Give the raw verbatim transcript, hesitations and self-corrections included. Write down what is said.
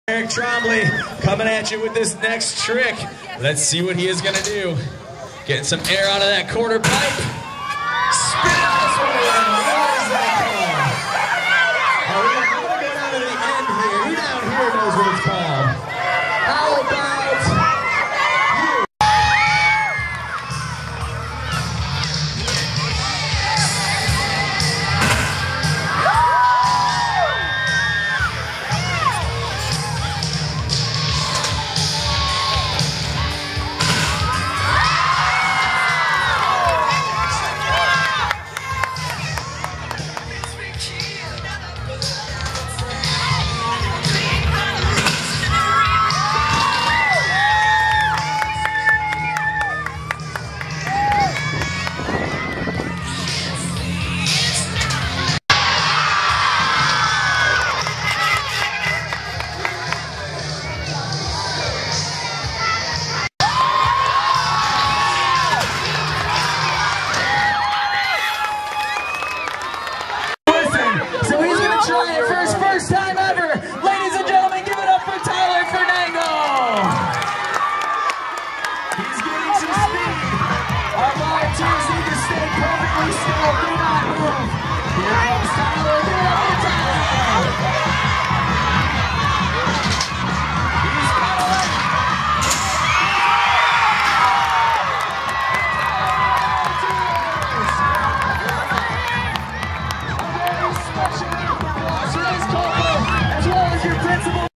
Eric Trombley coming at you with this next trick. Let's see what he is going to do. Getting some air out of that quarter pipe. Spin out this one. What is that called? Oh, we're going to go down to the end here. Who down here knows what it's called? How about you? First time ever, ladies and gentlemen, give it up for Tyler Fernando. He's getting some speed. Our volunteers need to stay perfectly still. Do not move.